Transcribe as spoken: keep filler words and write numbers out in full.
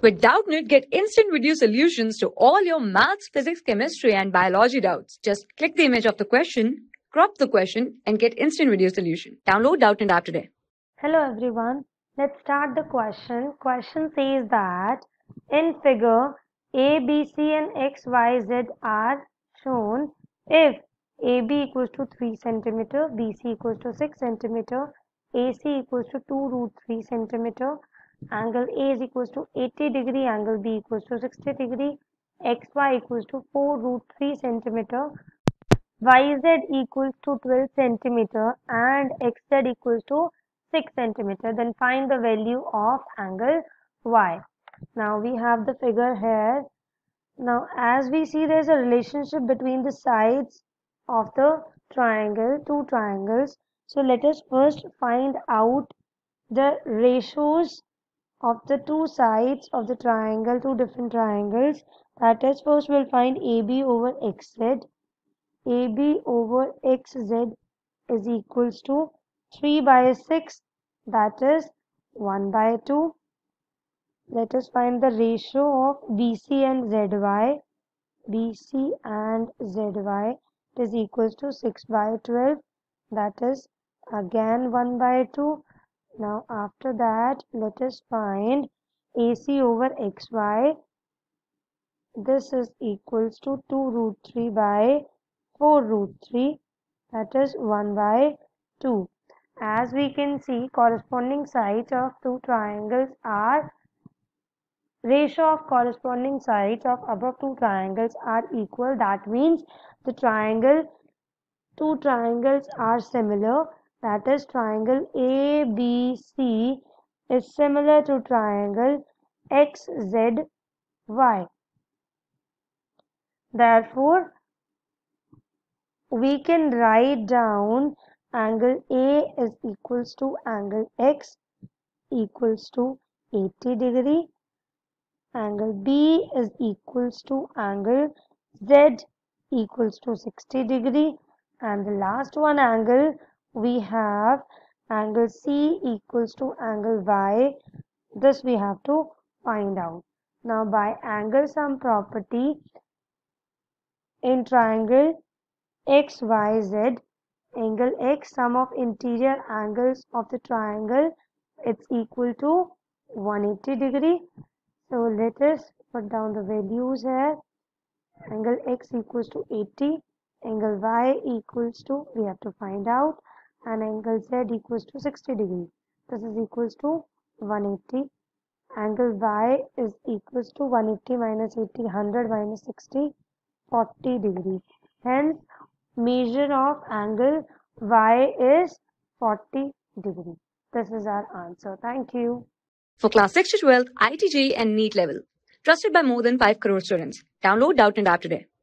With Doubtnut, get instant video solutions to all your maths, physics, chemistry, and biology doubts. Just click the image of the question, crop the question, and get instant video solution. Download Doubtnut app today. Hello everyone. Let's start the question. Question says that in figure A, B, C and X, Y, Z are shown if A B equals to three centimeter, B C equals to six centimeter, A C equals to two root three centimeter, angle A is equals to eighty degree, angle B equals to sixty degree, X Y equals to four root three centimeter, Y Z equals to twelve centimeter and X Z equals to six centimeter, then find the value of angle Y. Now we have the figure here. Now as we see, there is a relationship between the sides of the triangle, two triangles. So let us first find out the ratios of the two sides of the triangle, two different triangles. That is, first we'll find A B over X Z. A B over X Z is equals to three by six, that is one by two. Let us find the ratio of B C and Z Y. B C and Z Y is equals to six by twelve, that is again one by two. Now after that, let us find A C over X Y. This is equals to two root three by four root three, that is one by two. As we can see, corresponding sides of two triangles are ratio of corresponding sides of above two triangles are equal. That means the triangle two triangles are similar. That is, triangle A B C is similar to triangle X Z Y. Therefore, we can write down angle A is equals to angle X equals to eighty degree. Angle B is equals to angle Z equals to sixty degree. And the last one angle we have angle C equals to angle Y. This we have to find out. Now by angle sum property, in triangle X Y Z, angle X, sum of interior angles of the triangle, it's equal to one hundred eighty degree. So let us put down the values here. Angle X equals to eighty, angle Y equals to, we have to find out, and angle Z equals to sixty degree. This is equals to one hundred eighty. Angle Y is equals to one hundred eighty minus eighty, one hundred minus sixty, forty degree. Hence, measure of angle Y is forty degree. This is our answer. Thank you. For class six to twelve, I I T J E E and NEET level. Trusted by more than five crore students. Download Doubtnut app today.